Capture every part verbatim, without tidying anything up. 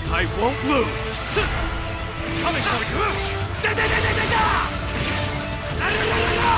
I won't lose. Coming for you. Da, da, da, da, da, da. Da, da, da, da, da.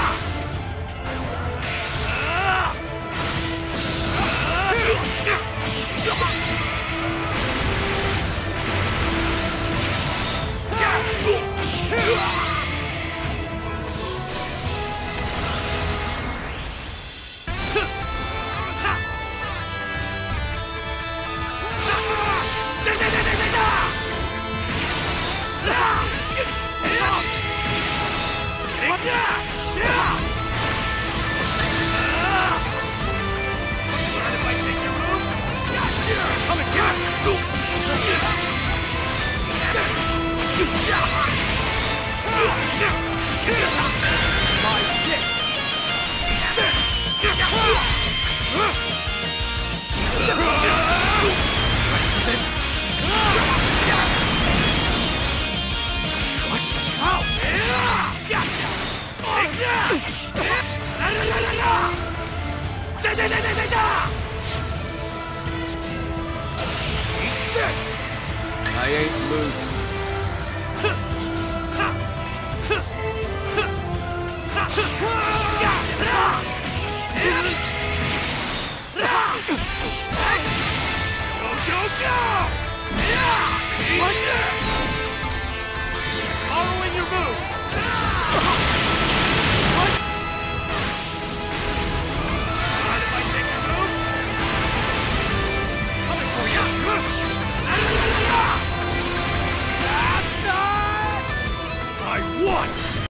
I ain't losing.